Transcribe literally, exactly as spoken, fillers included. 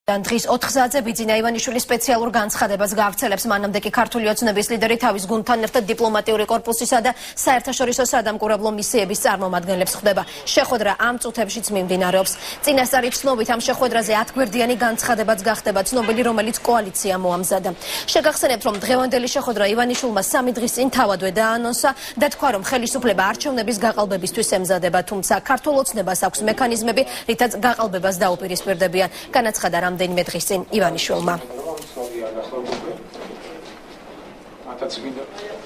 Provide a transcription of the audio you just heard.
დღის ოთხზე ბიძინა ივანიშვილი სპეციალურ განცხადებას გაავრცელებს მანამდე კი ქართული ოცნების ლიდერი თავის გუნდთან ერთად დიპლომატიური კორპუსისა და საერთაშორისო სადამკვირვებლო მისიების წარმომადგენლებსხვდება. შეხვედრა ამ წუთებშიც მიმდინარეობს. წინასწარი ცნობით ამ შეხვედრაზე ათ გვერდიანი განცხადებაც გახდება ცნობილი, რომელიც კოალიცია მოამზადა. შეგახსენებთ, რომ დღევანდელი შეხვედრა ივანიშვილმა სამი დღის წინ თავადვე დაანონსა და თქვა, რომ ხელისუფლება არჩევნების გაყალბებისთვის ემზადება, თუმცა ქართულ ოცნებას აქვს მექანიზმები, რითაც გაყალბებას დაუპირისპირდებიან. განაცხადა რამდენიმე დღის წინ ივანიშვილმა.